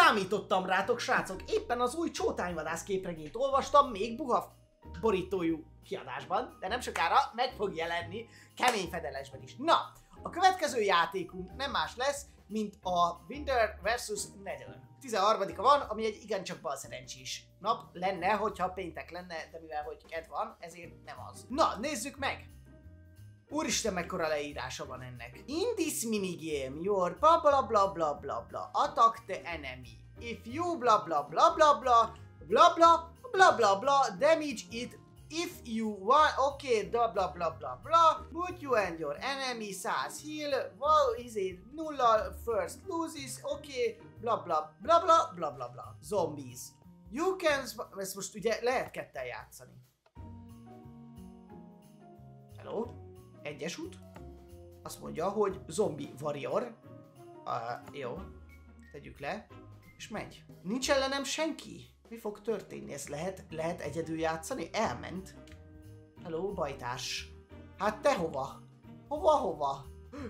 Számítottam rátok, srácok, éppen az új Csótányvadász képregényt olvastam, még buha borítójú kiadásban, de nem sokára meg fog jelenni kemény fedelesben is. Na, a következő játékunk nem más lesz, mint a Winter vs. Nether. 13-a van, ami egy igencsak balszerencsés nap lenne, hogyha péntek lenne, de mivel hogy kedv van, ezért nem az. Na, nézzük meg! Úristen, mekkora leírása van ennek. In this minigame, your bla bla bla bla bla bla attack the enemy. If you bla bla bla bla bla bla bla bla bla bla damage it. If you want, okay, bla bla bla bla bla, put you and your enemy 100 heal, well, is it nulla, first loses, okay, bla bla bla bla bla bla bla. Zombies. You can, ezt most ugye lehet kettel játszani. Hello? Egyes út. Azt mondja, hogy zombie warrior. Jó. Tegyük le. És megy. Nincs ellenem senki. Mi fog történni? Ezt lehet egyedül játszani? Elment. Hello, bajtárs. Hát te hova? Hova?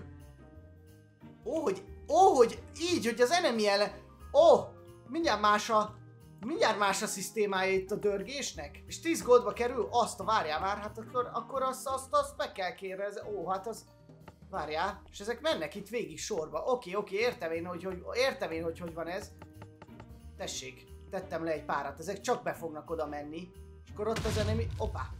Hogy így, hogy az enemy ellen... mindjárt más a szisztémája itt a dörgésnek. És 10 goldba kerül, azt várjál már, hát akkor azt meg kell kérdezni. Hát az... Várjál, és ezek mennek itt végig sorba. Oké, értem én, hogy van ez. Tessék, tettem le egy párat, ezek csak be fognak oda menni. És akkor ott az enemy... Opa!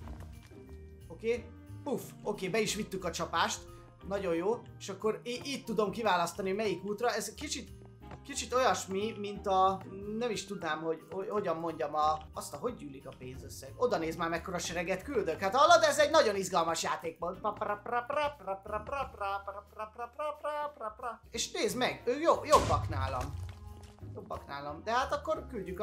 Oké, be is vittük a csapást. Nagyon jó. És akkor itt tudom kiválasztani, melyik útra. Ez kicsit olyasmi, mint a... Nem is tudnám, hogy hogyan mondjam hogy gyűlik a pénzösszeg. Oda néz már, mekkora sereget küldök. Hát hallod, ez egy nagyon izgalmas játék volt. És nézd meg, ő jobbak nálam. De hát akkor küldjük a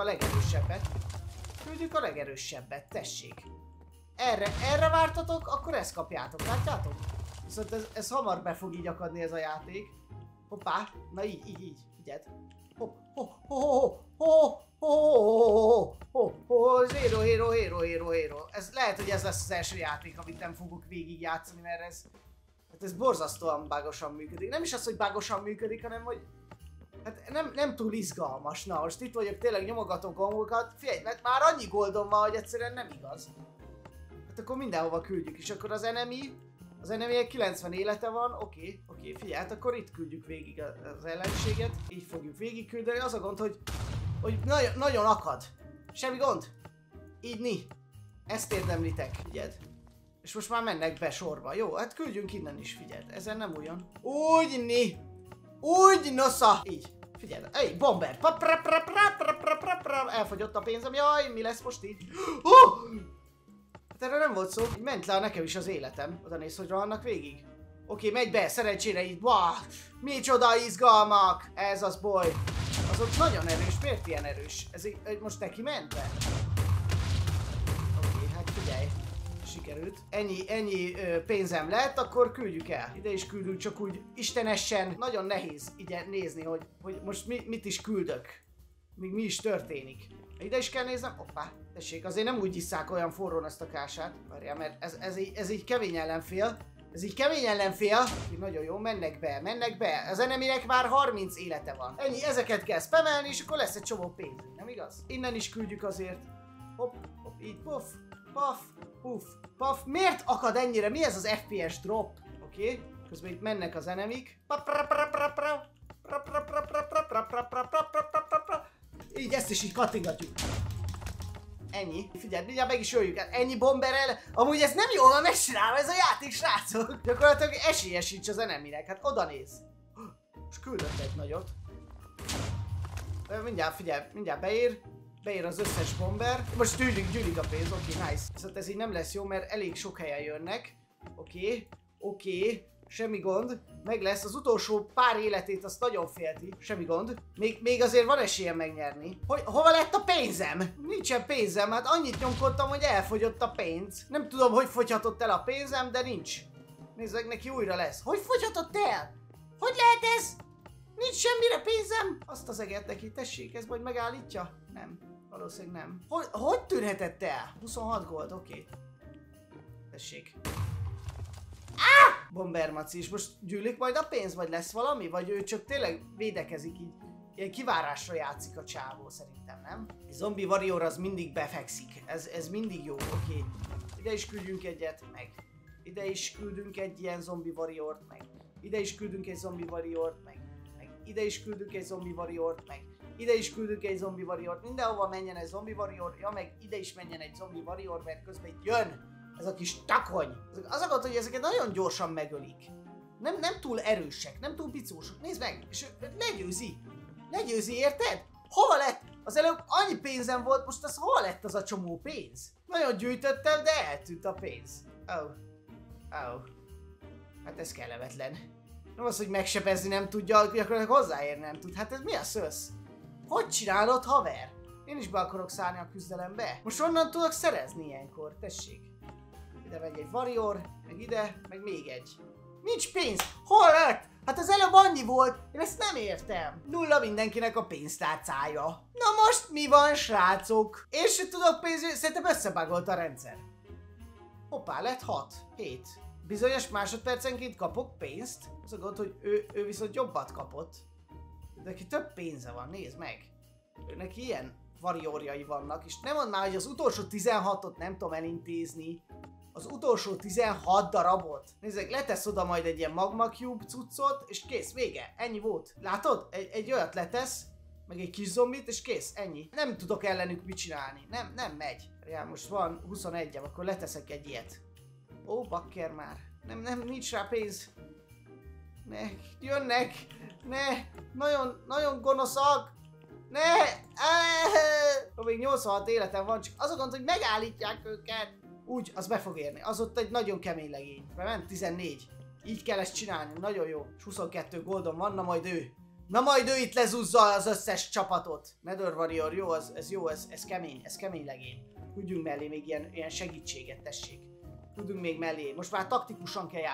legerősebbet. Tessék. Erre vártatok, akkor ezt kapjátok, látjátok? Viszont ez hamar be fog így akadni ez a játék. Hoppá, na így, figyeld. Héro. Ez lehet, hogy ez lesz az első játék, amit nem fogok végig játszani, mert ez borzasztóan bágosan működik. Nem is az, hogy bágosan működik, hanem hogy hát nem túl izgalmas. Na, most itt vagyok, tényleg nyomogatom gombokat. Figyelj, mert már annyi goldom van, hogy egyszerűen nem igaz. Hát akkor mindenhova küldjük, és akkor az enemy 90 élete van, oké, figyelj, hát akkor itt küldjük végig az ellenséget, így fogjuk végig küldeni. Az a gond, hogy nagyon akad. Semmi gond. Így ezt érdemlitek, figyeld. És most már mennek be sorba. Jó, hát küldjünk innen is, figyeld. Ezen nem olyan. Úgy nosza. Így, figyeld. Ej, bomber. Elfogyott a pénzem, jaj, mi lesz most így? Hát erről nem volt szó, így ment le nekem is az életem. Oda néz, hogy rohannak végig. Oké, megy be, szerencsére így. Micsoda izgalmak! Ez az boly. Az ott nagyon erős, miért ilyen erős? Ez most neki ment be? Oké, hát figyelj. Sikerült. Ennyi pénzem lett, akkor küldjük el. Ide is küldünk, csak úgy istenesen. Nagyon nehéz így nézni, hogy most mit is küldök. Még mi is történik. Ide is kell néznem? Hoppá, tessék, azért nem úgy isszák olyan forrón ezt a kását. Várjál, mert ez így kemény ellenfél. Nagyon jó, mennek be. Az eneminek már 30 élete van. Ennyi, ezeket kell spamelni, és akkor lesz egy csomó pénz. Nem igaz? Innen is küldjük azért. Hopp, így, puff. Miért akad ennyire? Mi ez az FPS drop? Oké, közben itt mennek az enemik. Így ezt is így kattingatjuk. Ennyi. Figyelj, mindjárt meg is öljük. Ennyi bomberrel. Amúgy ez nem jól van megcsinálva ez a játék, srácok. Gyakorlatilag esélye sincs az eneminek. Hát oda néz. Most küldött egy nagyot. Mindjárt, figyelj, mindjárt beér az összes bomber. Most gyűlik a pénz, oké, nice. Viszont ez így nem lesz jó, mert elég sok helyen jönnek. Oké. Semmi gond. Meg lesz. Az utolsó pár életét azt nagyon félti. Semmi gond. Még azért van esélyem megnyerni. Hova lett a pénzem? Nincsen pénzem. Hát annyit nyomkodtam, hogy elfogyott a pénz. Nem tudom, hogy fogyhatott el a pénzem, de nincs. Nézzük, neki újra lesz. Hogy fogyhatott el? Hogy lehet ez? Nincs semmire pénzem. Azt az eget neki. Tessék, ez majd megállítja? Nem. Valószínűleg nem. Hogy tűnhetett el? 26 gold, oké. Tessék. Bomber Maci, és most gyűlik majd a pénz, vagy lesz valami? Vagy ő csak tényleg védekezik így ilyen kivárásra játszik a csávó szerintem, nem? A zombi warrior az mindig befekszik. Ez mindig jó, oké. Ide is küldjünk egyet, meg. Ide is küldünk egy ilyen zombi warriort, meg. Ide is küldünk egy zombi warriort, meg. Ide is küldünk egy zombi warriort, meg. Ide is küldünk egy zombi warriort, mindenhova menjen egy zombi warrior, ja meg ide is menjen egy zombi warrior, mert közben itt jön ez a kis takony. Az a gond, hogy ezeket nagyon gyorsan megölik. Nem túl erősek, nem túl picósok. Nézd meg, és legyőzi. Legyőzi, érted? Hova lett? Az előbb annyi pénzem volt, most az hova lett az a csomó pénz? Nagyon gyűjtöttem, de eltűnt a pénz. Oh. Hát ez kellemetlen. Nem az, hogy megsebezni nem tudja, gyakorlatilag hozzáérni nem tud. Hát ez mi a szösz? Hogy csinálod, haver? Én is be akarok szállni a küzdelembe. Most onnan tudok szerezni ilyenkor, tessék. Ide megy egy warrior, meg ide, meg még egy. Nincs pénz! Hol lett? Hát az előbb annyi volt, én ezt nem értem. Nulla mindenkinek a pénztárcája. Na most mi van, srácok? Én sem tudok pénzt, szerintem összebagolt a rendszer. Hoppá, lett 6, 7. Bizonyos másodpercenként kapok pénzt. Az a gond, hogy ő viszont jobbat kapott. De neki több pénze van, nézd meg. Neki ilyen warriorjai vannak, és nem mondd már, hogy az utolsó 16-ot nem tudom elintézni. Az utolsó 16 darabot. Nézzük, letesz oda majd egy ilyen magma cube cuccot, és kész, vége. Ennyi volt. Látod? Egy olyat letesz, meg egy kis zombit, és kész, ennyi. Nem tudok ellenük mit csinálni. Nem megy. Ja, most van 21-em, akkor leteszek egy ilyet. Ó, bakker már. Nincs rá pénz. Ne, jönnek. Ne, nagyon gonoszak. Ne, még 86 életem van, csak az a gond, hogy megállítják őket. Úgy, az be fog érni. Az ott egy nagyon kemény legény. Bement 14. Így kell ezt csinálni, nagyon jó. És 22 goldon van, na majd ő. Na majd ő itt lezúzza az összes csapatot. Nether Warrior, jó, ez jó, ez kemény legény. Tudjunk mellé még ilyen segítséget, tessék. Tudunk még mellé. Most már taktikusan kell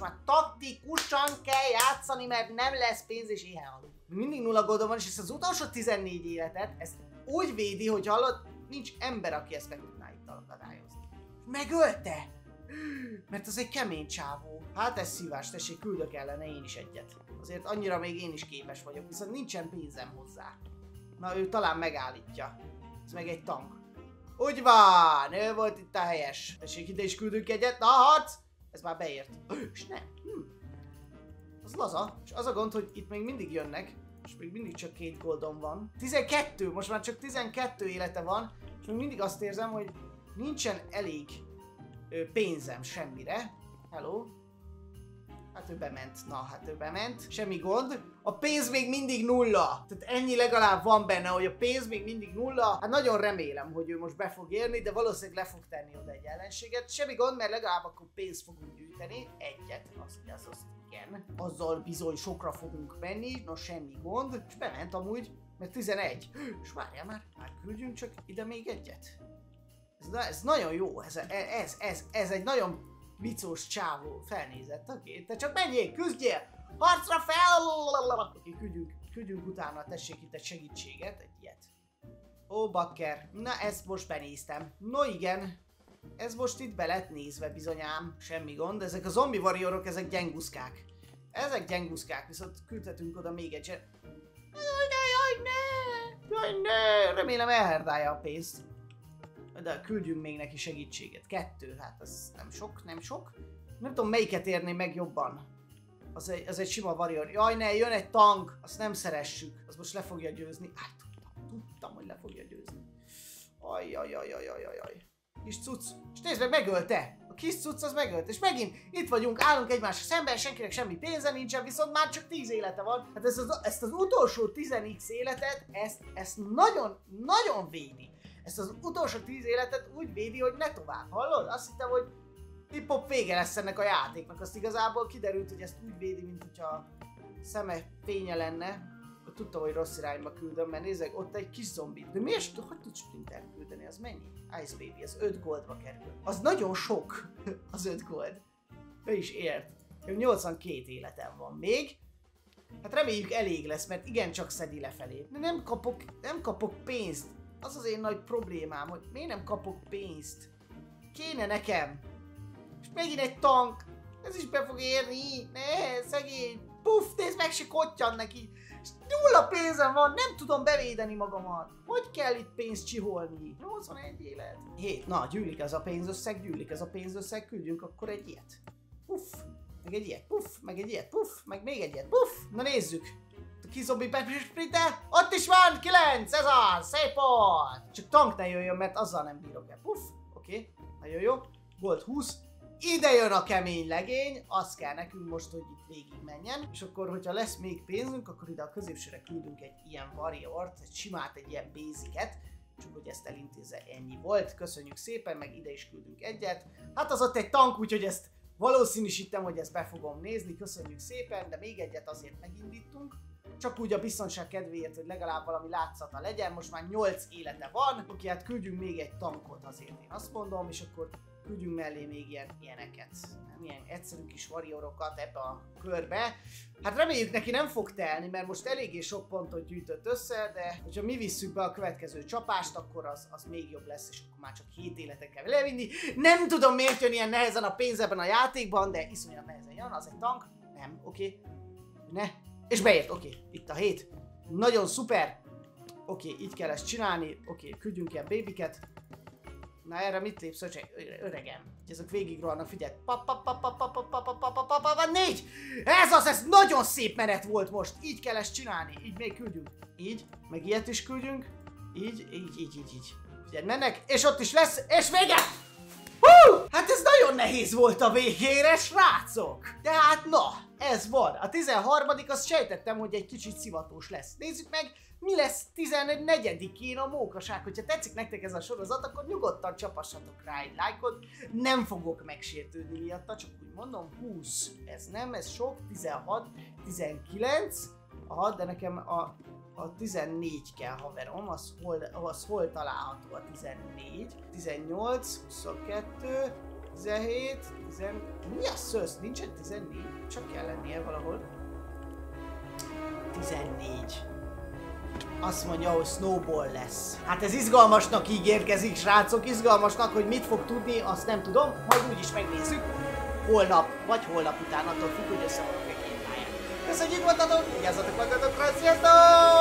játszani. Mert nem lesz pénz és éhen halunk. Mindig 0 goldon van, és ezt az utolsó 14 életet, ezt úgy védi, hogy hallod, nincs ember, aki ezt meg tudná itt akadályozni. Megölte! Mert az egy kemény csávó. Hát ez szívás, tessék, küldök ellene én is egyet. Azért annyira még én is képes vagyok, viszont nincsen pénzem hozzá. Na ő talán megállítja. Ez meg egy tank. Úgy van, ő volt itt a helyes. Tessék, ide is küldünk egyet. Na harc! Ez már beért. És nem. Az laza. És az a gond, hogy itt még mindig jönnek. És még mindig csak 2 goldon van. 12, most már csak 12 élete van. És még mindig azt érzem, hogy nincsen elég pénzem semmire. Hello? Hát ő bement. Na, hát ő bement. Semmi gond. A pénz még mindig 0. Tehát ennyi legalább van benne, hogy a pénz még mindig 0. Hát nagyon remélem, hogy ő most be fog érni, de valószínűleg le fog tenni oda egy ellenséget. Semmi gond, mert legalább akkor pénzt fogunk gyűjteni. Egyet. Azt igen. Azzal bizony sokra fogunk menni. No, semmi gond. És bement amúgy, mert 11. És várjál már. Hát küldjünk csak ide még egyet. Ez nagyon jó. Ez egy nagyon vicós csávó. Felnézett, oké. Te csak menjél, küzdjél! Harcra fel! Oké, küldjünk utána, tessék itt egy segítséget, egy ilyet. Ó, bakker. Na, ezt most benéztem. No igen. Ez most itt be lett nézve bizonyám. Semmi gond. Ezek a zombi warriorok, ezek gyenguszkák. Ezek gyenguszkák, viszont küldhetünk oda még egy Jaj, ne! Remélem elherdálja a pénzt. De küldjünk még neki segítséget. 2, hát az nem sok. Nem tudom melyiket érni meg jobban. Az egy sima warrior. Jaj ne, jön egy tank! Azt nem szeressük. Az most le fogja győzni. Tudtam, hogy le fogja győzni. Ajjajajajajajaj. Kis cucc. És nézd meg, megölte! A kis cucc az megölt. És megint itt vagyunk, állunk egymásra szemben, senkinek semmi pénze nincsen, viszont már csak 10 élete van. Hát ezt az utolsó 10x életet, ezt nagyon védi. Ezt az utolsó 10 életet úgy védi, hogy ne tovább, hallod? Azt hittem, hogy hip-hop vége lesz ennek a játéknak. Azt igazából kiderült, hogy ezt úgy védi, mint hogyha szeme fénye lenne. Tudtam, hogy rossz irányba küldöm, mert nézzek, ott egy kis zombi. De miért? Hogy tudsz sprinter küldeni? Az mennyi? Ice Baby, az 5 goldba kerül. Az nagyon sok, az 5 gold. Ő is ért. 82 életem van még. Hát reméljük elég lesz, mert igencsak szedi lefelé. De nem kapok pénzt. Az az én nagy problémám, hogy miért nem kapok pénzt. Kéne nekem. És megint egy tank. Ez is be fog érni. Ne, szegény. Puff, nézd meg, se kottyan neki. Nulla pénzem van, nem tudom bevédeni magamat. Hogy kell itt pénzt csiholni? 81 élet. 7. Na, gyűlik ez a pénzösszeg, küldjünk akkor egy ilyet. Puff, meg egy ilyet, puff, meg egy ilyet, puff, meg még egy ilyet, puff. Na nézzük. Ki zombi sprinter? Ott is van, 9, ez az, szép volt. Csak tank ne jöjjön, mert azzal nem bírok el. Puff, oké, nagyon jó. Volt 20. Ide jön a kemény legény, az kell nekünk most, hogy itt végig menjen. És akkor, hogyha lesz még pénzünk, akkor ide a középsőre küldünk egy ilyen warriort, egy simát, egy ilyen basicet. Csak hogy ezt elintézze, ennyi volt. Köszönjük szépen, meg ide is küldünk egyet. Hát az ott egy tank, úgyhogy ezt valószínűsítem, hogy ezt be fogom nézni. Köszönjük szépen, de még egyet azért megindítunk. Csak úgy a biztonság kedvéért, hogy legalább valami látszata legyen. Most már 8 élete van. Oké, hát küldjünk még egy tankot azért, én azt mondom, és akkor küldjünk mellé még ilyeneket. Ilyen egyszerű kis warriorokat ebbe a körbe. Hát reméljük neki nem fog telni, mert most eléggé sok pontot gyűjtött össze, de hogyha mi visszük be a következő csapást, akkor az még jobb lesz, és akkor már csak 7 életet kell levinni. Nem tudom, miért jön ilyen nehezen a pénz ebben a játékban, de iszonyat nehezen jön. Az egy tank? Nem, oké. Ne. És beért, oké. Itt a 7. Nagyon szuper. Oké, így kell ezt csinálni. Oké, küldjünk ilyen babyket. Na erre mit lépsz, öregem? Ezek végig rohannak, figyelj. 4! Ez nagyon szép menet volt most. Így kell ezt csinálni. Így még küldjünk. Így, meg ilyet is küldjünk. Így. Figyelj, mennek, és ott is lesz, és vége! Hát ez nagyon nehéz volt a végére, srácok! De hát na, ez van. A 13. azt sejtettem, hogy egy kicsit szivatós lesz. Nézzük meg, mi lesz 14-én a mókaság. Hogyha tetszik nektek ez a sorozat, akkor nyugodtan csapassatok rá egy lájkot. Nem fogok megsértődni miatta, csak úgy mondom, 20. Ez nem, ez sok, 16, 19. Aha, de nekem a 14 kell, haverom, az hol található a 14, 18, 22, 17, 10... Mi a szösz? Nincsen 14? Csak kell lennie valahol. 14. Azt mondja, hogy snowball lesz. Hát ez izgalmasnak ígérkezik, srácok, izgalmasnak, hogy mit fog tudni, azt nem tudom, majd úgyis megnézzük. Holnap, vagy holnap után, attól függ, hogy összevannak egy két pályán. Köszönjük, voltatok, vigyázzatok magatokra, sziasztok!